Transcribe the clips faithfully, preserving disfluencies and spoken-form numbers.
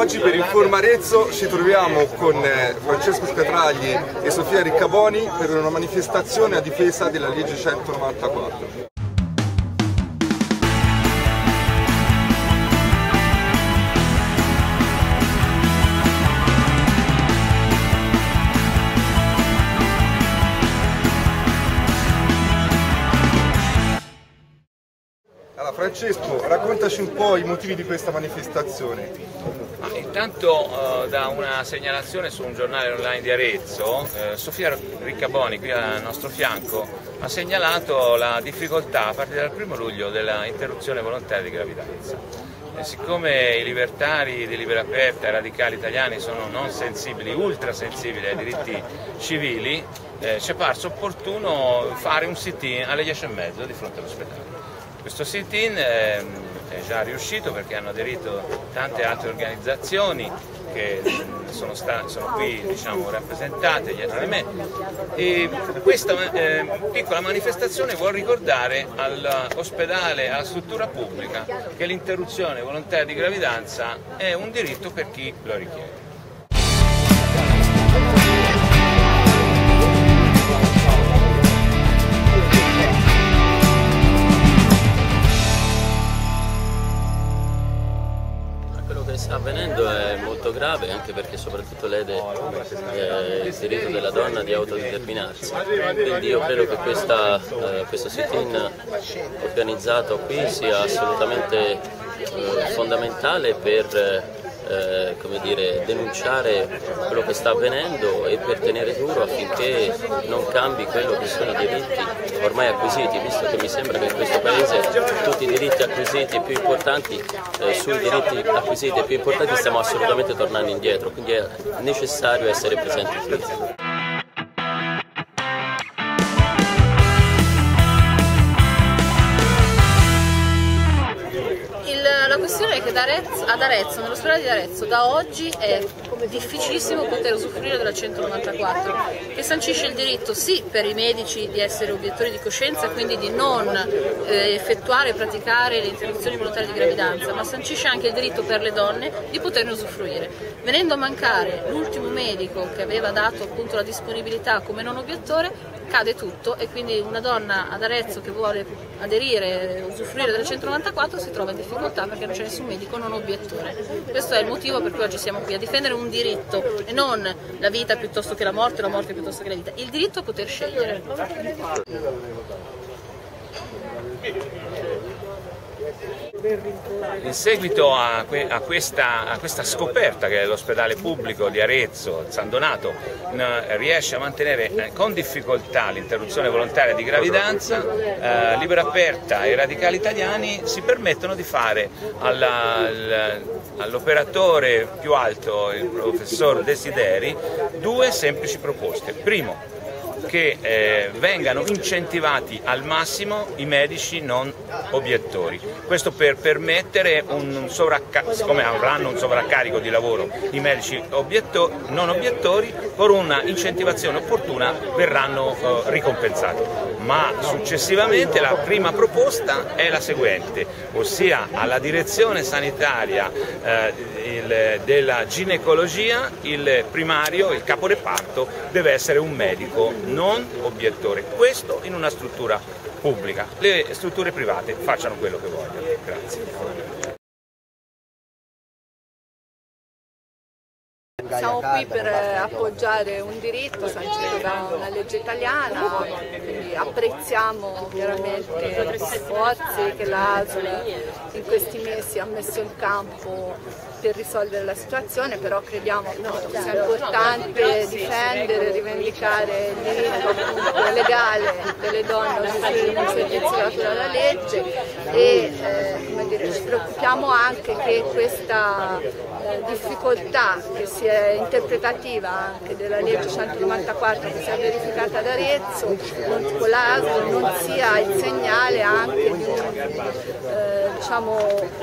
Oggi per Informa Arezzo ci troviamo con Francesco Scatragli e Sofia Riccaboni per una manifestazione a difesa della legge centonovantaquattro. Allora, Francesco, raccontaci un po' i motivi di questa manifestazione. Ah, intanto eh, da una segnalazione su un giornale online di Arezzo, eh, Sofia Riccaboni, qui al nostro fianco, ha segnalato la difficoltà a partire dal primo luglio dell'interruzione volontaria di gravidanza. E siccome i libertari di Libera Aperta e i radicali italiani sono non sensibili, ultra sensibili ai diritti civili, eh, ci è parso opportuno fare un sit-in alle dieci e mezzo di fronte all'ospedale. Questo sit-in è già riuscito perché hanno aderito tante altre organizzazioni che sono, sono qui, diciamo, rappresentate dietro di me, e questa eh, piccola manifestazione vuol ricordare all'ospedale, alla struttura pubblica, che l'interruzione volontaria di gravidanza è un diritto per chi lo richiede. Quello che sta avvenendo è molto grave, anche perché soprattutto lede eh, il diritto della donna di autodeterminarsi. Quindi io credo che questa, eh, questo sit-in organizzato qui sia assolutamente eh, fondamentale per eh, come dire, denunciare quello che sta avvenendo e per tenere duro affinché non cambi quello che sono i diritti ormai acquisiti, visto che mi sembra che in questo paese tutti i diritti acquisiti più importanti, eh, sui diritti acquisiti più importanti stiamo assolutamente tornando indietro, quindi è necessario essere presenti qui. La questione è che ad Arezzo, nell'ospedale di Arezzo, da oggi è difficilissimo poter usufruire della centonovantaquattro, che sancisce il diritto sì per i medici di essere obiettori di coscienza e quindi di non eh, effettuare e praticare le interruzioni volontarie di gravidanza, ma sancisce anche il diritto per le donne di poterne usufruire. Venendo a mancare l'ultimo medico che aveva dato appunto la disponibilità come non obiettore, cade tutto, e quindi una donna ad Arezzo che vuole aderire e usufruire della centonovantaquattro si trova in difficoltà perché non c'è nessun medico non obiettore. Questo è il motivo per cui oggi siamo qui, a difendere un diritto e non la vita piuttosto che la morte, la morte piuttosto che la vita, il diritto a poter scegliere. In seguito a, que a, questa, a questa scoperta che l'ospedale pubblico di Arezzo, San Donato, riesce a mantenere eh, con difficoltà l'interruzione volontaria di gravidanza, eh, Libera Aperta e i radicali italiani si permettono di fare all'operatore all più alto, il professor Desideri, due semplici proposte. Primo, che eh, vengano incentivati al massimo i medici non obiettori. Questo per permettere un sovraccarico, siccome avranno un sovraccarico di lavoro i medici obietto non obiettori, con una incentivazione opportuna verranno eh, ricompensati. Ma successivamente la prima proposta è la seguente, ossia alla direzione sanitaria eh, il, della ginecologia il primario, il caporeparto deve essere un medico non obiettore, questo in una struttura pubblica. Le strutture private facciano quello che vogliono. Grazie. Siamo qui per appoggiare un diritto sancito da una legge italiana, quindi apprezziamo chiaramente gli sforzi che l'A S L in questi mesi ha messo in campo per risolvere la situazione, però crediamo appunto che sia importante difendere e rivendicare il diritto appunto legale delle donne a usufruire un servizio dato dalla legge e eh, come dire, ci preoccupiamo anche che questa eh, difficoltà che si è interpretativa anche della legge centonovantaquattro che si è verificata ad Arezzo non, con l'A S L non sia il segnale anche di un eh, diciamo,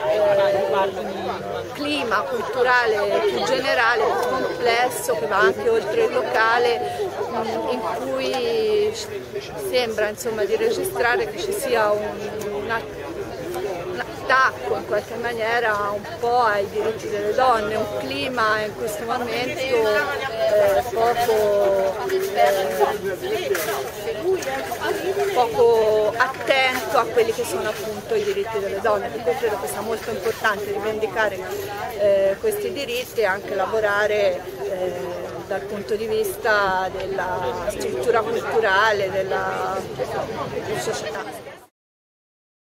eh, clima culturale più generale, più complesso, che va anche oltre il locale, in cui sembra insomma di registrare che ci sia un, una, una attacco in qualche maniera un po' ai diritti delle donne, un clima in questo momento eh, poco, eh, poco attento a quelli che sono appunto i diritti delle donne, perché credo che sia molto importante rivendicare eh, questi diritti e anche lavorare eh, dal punto di vista della struttura culturale della società.